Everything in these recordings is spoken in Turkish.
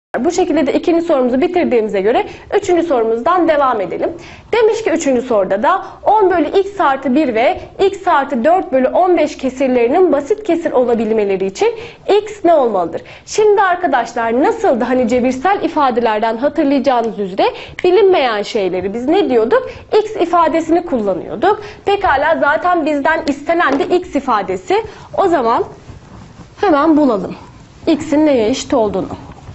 Bu şekilde de ikinci sorumuzu bitirdiğimize göre üçüncü sorumuzdan devam edelim. Demiş ki üçüncü soruda da 10 bölü x artı 1 ve x artı 4 bölü 15 kesirlerinin basit kesir olabilmeleri için x ne olmalıdır? Şimdi arkadaşlar nasıl da hani cebirsel ifadelerden hatırlayacağınız üzere bilinmeyen şeyleri biz ne diyorduk? X ifadesini kullanıyorduk. Pekala zaten bizden istenen de x ifadesi. O zaman hemen bulalım x'in neye eşit olduğunu.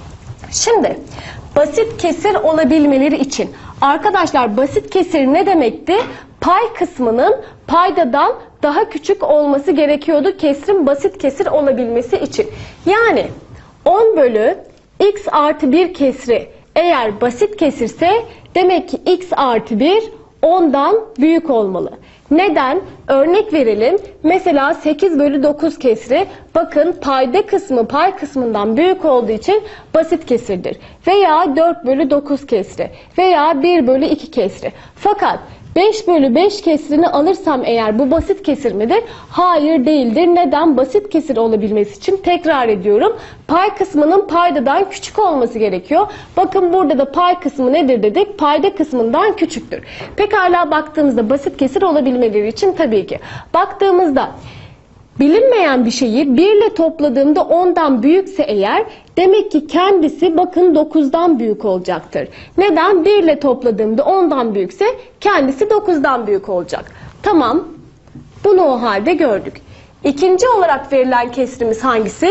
Şimdi basit kesir olabilmeleri için arkadaşlar basit kesir ne demekti? Pay kısmının paydadan daha küçük olması gerekiyordu kesrin basit kesir olabilmesi için. Yani 10 bölü x artı 1 kesri eğer basit kesirse demek ki x artı 1 10'dan büyük olmalı. Neden? Örnek verelim. Mesela 8 bölü 9 kesri bakın payda kısmı pay kısmından büyük olduğu için basit kesirdir. Veya 4 bölü 9 kesri veya 1 bölü 2 kesri. Fakat 5 bölü 5 kesrini alırsam eğer bu basit kesir midir? Hayır değildir. Neden? Basit kesir olabilmesi için tekrar ediyorum. Pay kısmının paydadan küçük olması gerekiyor. Bakın burada da pay kısmı nedir dedik? Payda kısmından küçüktür. Pekala baktığımızda basit kesir olabilmeleri için tabii ki. Baktığımızda bilinmeyen bir şeyi 1 ile topladığımda 10'dan büyükse eğer demek ki kendisi bakın 9'dan büyük olacaktır. Neden? 1 ile topladığımda 10'dan büyükse kendisi 9'dan büyük olacak. Tamam. Bunu o halde gördük. İkinci olarak verilen kesrimiz hangisi?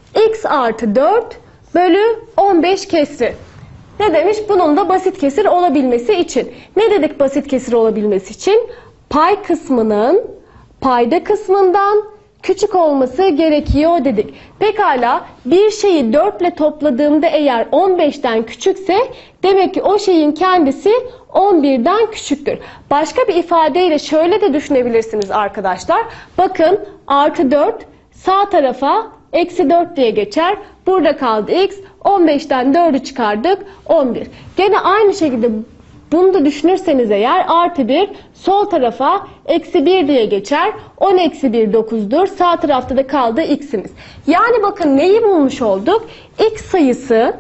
X artı 4 bölü 15 kesri. Ne demiş? Bunun da basit kesir olabilmesi için. Ne dedik basit kesir olabilmesi için? Pay kısmının payda kısmından küçük olması gerekiyor dedik. Pekala bir şeyi 4 ile topladığımda eğer 15'ten küçükse demek ki o şeyin kendisi 11'den küçüktür. Başka bir ifadeyle şöyle de düşünebilirsiniz arkadaşlar. Bakın artı 4 sağ tarafa eksi 4 diye geçer. Burada kaldı x. 15'ten 4'ü çıkardık 11. Gene aynı şekilde bunu da düşünürseniz eğer artı 1 sol tarafa eksi 1 diye geçer. 10 eksi 1 9'dur. Sağ tarafta da kaldı x'imiz. Yani bakın neyi bulmuş olduk? X sayısı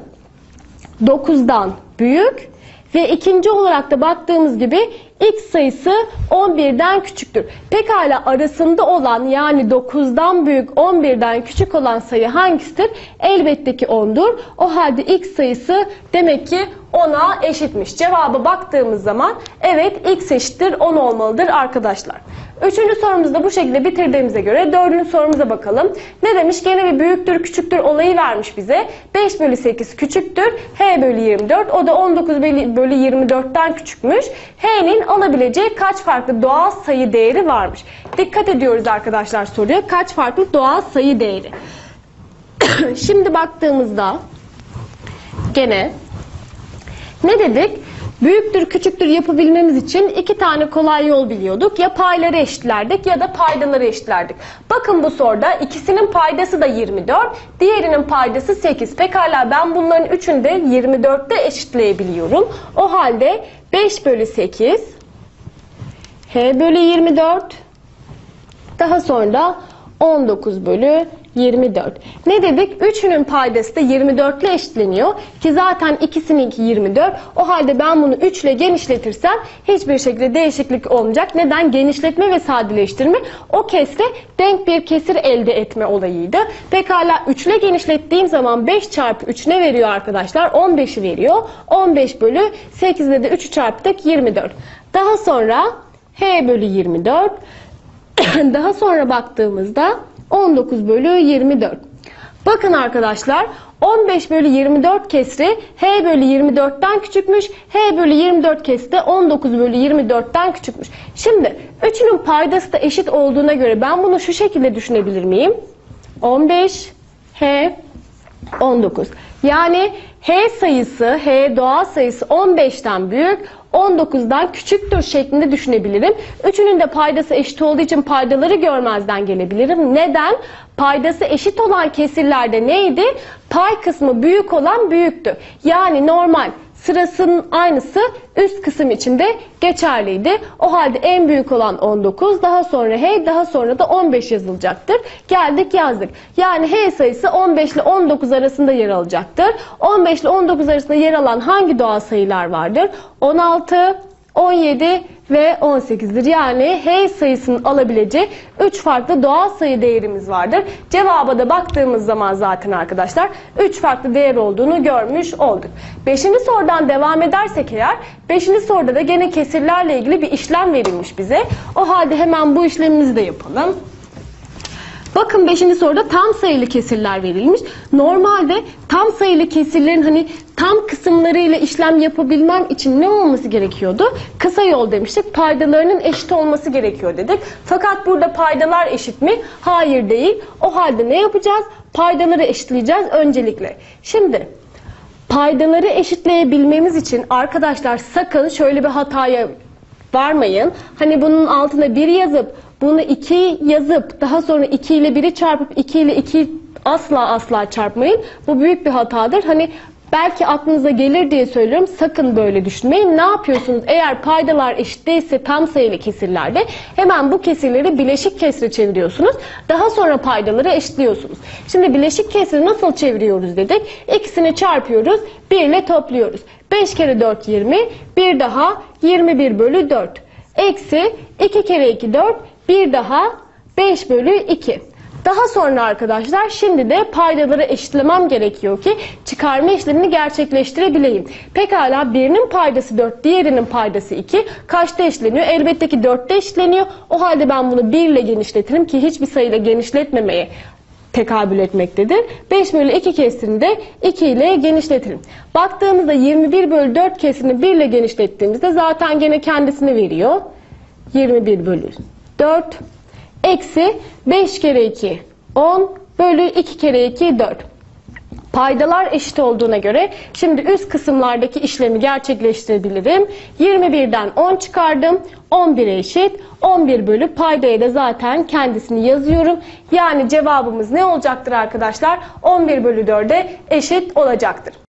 9'dan büyük ve ikinci olarak da baktığımız gibi x sayısı 11'den küçüktür. Pekala arasında olan yani 9'dan büyük 11'den küçük olan sayı hangisidir? Elbette ki 10'dur. O halde x sayısı demek ki 10'a eşitmiş. Cevaba baktığımız zaman evet x eşittir 10 olmalıdır arkadaşlar. Üçüncü sorumuzu da bu şekilde bitirdiğimize göre dördüncü sorumuza bakalım. Ne demiş? Gene bir büyüktür küçüktür olayı vermiş bize. 5 bölü 8 küçüktür. H bölü 24. O da 19 bölü 24'ten küçükmüş. H'nin alabileceği kaç farklı doğal sayı değeri varmış? Dikkat ediyoruz arkadaşlar soruya. Kaç farklı doğal sayı değeri? Şimdi baktığımızda gene ne dedik? Büyüktür küçüktür yapabilmemiz için iki tane kolay yol biliyorduk. Ya payları eşitlerdik ya da paydaları eşitlerdik. Bakın bu soruda ikisinin paydası da 24, diğerinin paydası 8. Pekala ben bunların üçünü de 24'te eşitleyebiliyorum. O halde 5 bölü 8 H bölü 24 daha sonra 19 bölü 24. Ne dedik? Üçünün paydası da 24 ile eşitleniyor. Ki zaten ikisininki 24. O halde ben bunu 3 ile genişletirsem hiçbir şekilde değişiklik olmayacak. Neden? Genişletme ve sadeleştirme o kesre denk bir kesir elde etme olayıydı. Pekala 3 ile genişlettiğim zaman 5 çarpı 3 ne veriyor arkadaşlar? 15'i veriyor. 15 bölü 8'de de 3'ü çarptık 24. Daha sonra H bölü 24. Daha sonra baktığımızda 19 bölü 24. Bakın arkadaşlar 15 bölü 24 kesri H bölü 24'ten küçükmüş. H bölü 24 kesri de 19 bölü 24'ten küçükmüş. Şimdi üçünün paydası da eşit olduğuna göre ben bunu şu şekilde düşünebilir miyim? 15 H 19. Yani H sayısı, H doğal sayısı 15'ten büyük, 19'dan küçüktür şeklinde düşünebilirim. Üçünün de paydası eşit olduğu için paydaları görmezden gelebilirim. Neden? Paydası eşit olan kesirlerde neydi? Pay kısmı büyük olan büyüktü. Yani normal sırasının aynısı üst kısım için de geçerliydi. O halde en büyük olan 19, daha sonra H, daha sonra da 15 yazılacaktır. Geldik yazdık. Yani H sayısı 15 ile 19 arasında yer alacaktır. 15 ile 19 arasında yer alan hangi doğal sayılar vardır? 16, 17 ve 18'dir. Yani H sayısının alabileceği 3 farklı doğal sayı değerimiz vardır. Cevaba da baktığımız zaman zaten arkadaşlar 3 farklı değer olduğunu görmüş olduk. 5. sorudan devam edersek eğer, 5. soruda da gene kesirlerle ilgili bir işlem verilmiş bize. O halde hemen bu işlemimizi de yapalım. Bakın 5. soruda tam sayılı kesirler verilmiş. Normalde tam sayılı kesirlerin hani tam kısımlarıyla işlem yapabilmem için ne olması gerekiyordu? Kısa yol demiştik. Paydalarının eşit olması gerekiyor dedik. Fakat burada paydalar eşit mi? Hayır değil. O halde ne yapacağız? Paydaları eşitleyeceğiz öncelikle. Şimdi paydaları eşitleyebilmemiz için arkadaşlar sakın şöyle bir hataya varmayın. Hani bunun altına 1 yazıp bunu 2 yazıp daha sonra 2 ile 1'i çarpıp 2 ile 2 asla çarpmayın. Bu büyük bir hatadır. Hani belki aklınıza gelir diye söylüyorum. Sakın böyle düşünmeyin. Ne yapıyorsunuz? Eğer paydalar eşit değilse tam sayılı kesirlerde hemen bu kesirleri bileşik kesire çeviriyorsunuz. Daha sonra paydaları eşitliyorsunuz. Şimdi bileşik kesiri nasıl çeviriyoruz dedik. İkisini çarpıyoruz. 1 ile topluyoruz. 5 kere 4 20. Bir daha 21 bölü 4. Eksi 2 kere 2 4. Bir daha 5 bölü 2. Daha sonra arkadaşlar şimdi de paydaları eşitlemem gerekiyor ki çıkarma işlemini gerçekleştirebileyim. Pekala birinin paydası 4, diğerinin paydası 2. Kaçta eşitleniyor? Elbette ki 4'te eşitleniyor. O halde ben bunu 1 ile genişletirim ki hiçbir sayıyla genişletmemeye tekabül etmektedir. 5 bölü 2 kesirini de 2 ile genişletirim. Baktığımızda 21 bölü 4 kesirini 1 ile genişlettiğimizde zaten gene kendisini veriyor. 21 bölü 4 eksi 5 kere 2 10 bölü 2 kere 2 4. Paydalar eşit olduğuna göre şimdi üst kısımlardaki işlemi gerçekleştirebilirim. 21'den 10 çıkardım. 11'e eşit. 11 bölü paydaya da zaten kendisini yazıyorum. Yani cevabımız ne olacaktır arkadaşlar? 11 bölü 4'e eşit olacaktır.